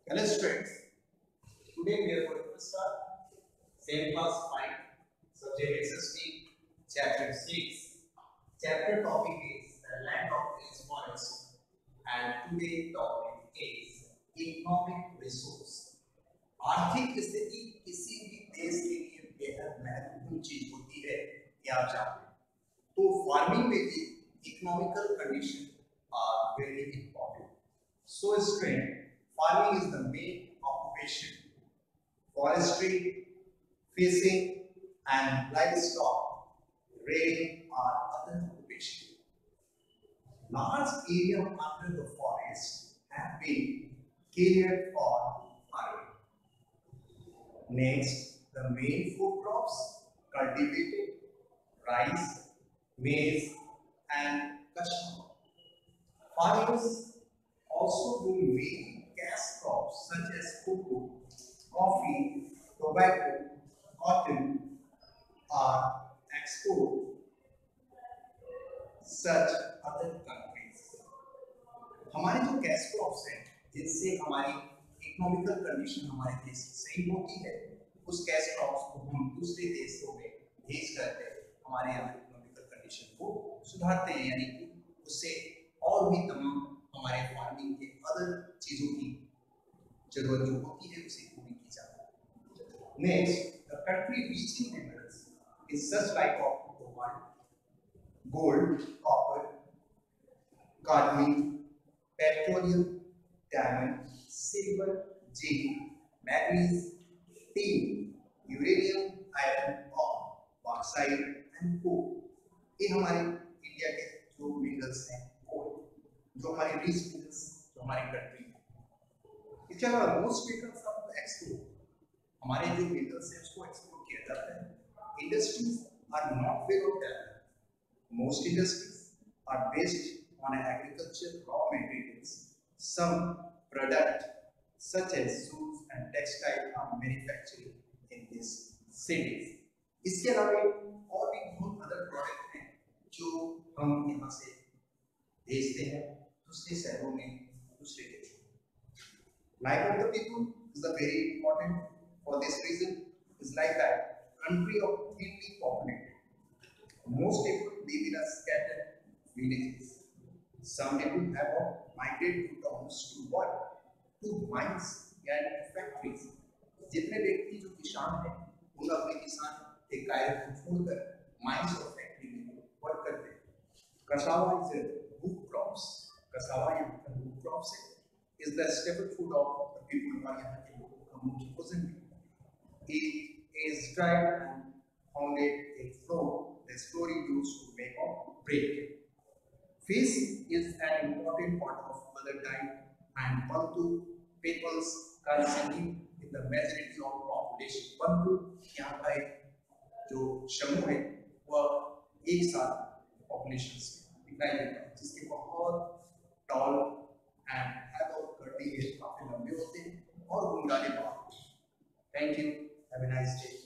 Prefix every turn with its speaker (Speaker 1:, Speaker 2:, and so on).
Speaker 1: Hello students, today we are going to start 7th class 5, subject SST, chapter 6. Chapter topic is the land of rainforest and today topic is economic resource. आर्थिक स्थिति किसी भी देश के लिए बेहद महत्वपूर्ण चीज होती है, ये आप जानते हैं। तो फार्मिंग में भी economical condition are very important. So student, farming is the main occupation. Forestry, fishing, and livestock rearing are other occupations. Large area under the forest have been cleared for farming. Next, the main food crops cultivated rice, maize, and cassava. Farmers also do many cash crops such as cocoa, coffee, tobacco, cotton are export such other countries. हमारे जो cash crops हैं जिनसे हमारी economical condition हमारे देश की सही होती है, उस कैश क्रॉप्स को हम दूसरे देशों में भेज करके हमारे यहाँ इकोनॉमिकल कंडीशन को सुधारते हैं, यानी कि उससे और भी तमाम हमारे फार्मिंग के अदर चीजों की जरूरत जो होती है उसे पूरी की जाती है. Next, the country reaching minerals is such like of the world: gold, copper, cadmium, petroleum, diamond, silver, zinc, manganese, tin, uranium, iron, और bauxite and coal. ये हमारे इंडिया के जो मिनरल्स हैं, जो हमारी रिच मिनरल्स जो हमारी कंट्री है. इसके अलावा मोस्ट मिनरल्स ऑफ एक्सपोर्ट, हमारे जो मिनरल्स हैं उसको एक्सपोर्ट किया जाता है. Industries are not well developed. Most industries are based on agriculture raw materials. Some product such as shoes and textile are manufactured in these cities. इसके अलावा और भी बहुत अदर प्रोडक्ट हैं जो हम यहाँ से भेजते हैं दूसरे शहरों में, दूसरे देशों में. Life of the people is very important. For this reason, is like that country of thinly populated. Most people live in a scattered villages. Some people have migrated to towns to work, to mines and factories. जितने व्यक्ति जो किसान हैं, उन अपने किसान एक कार्य को छोड़कर माइंस और फैक्ट्री में वर्क करते हैं. Cassava is a root crops. Cassava यहाँ का root crops है. Is the staple food of the people और यहाँ के लोगों का मुख्य भोजन है. It is dried and pounded in flour. The flour is used to make of bread. Fish is an important part of mother diet and Bantu peoples consume in the majority of population. Bantu यहाँ का एक जो समूह है वह एक साथ population से दिखाई देता है, जिसके बहुत tall and have a curly hair, काफी लंबे होते हैं और गुंडाले बाल. Thank you. Have a nice day.